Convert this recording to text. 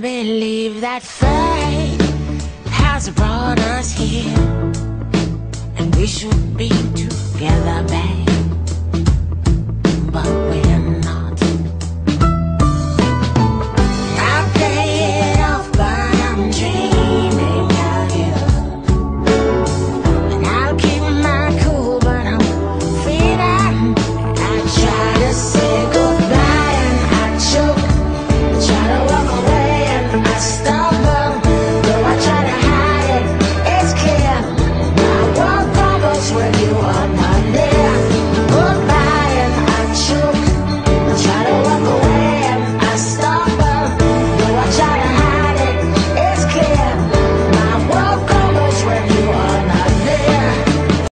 believe that fate has brought us here, and we should be together, babe.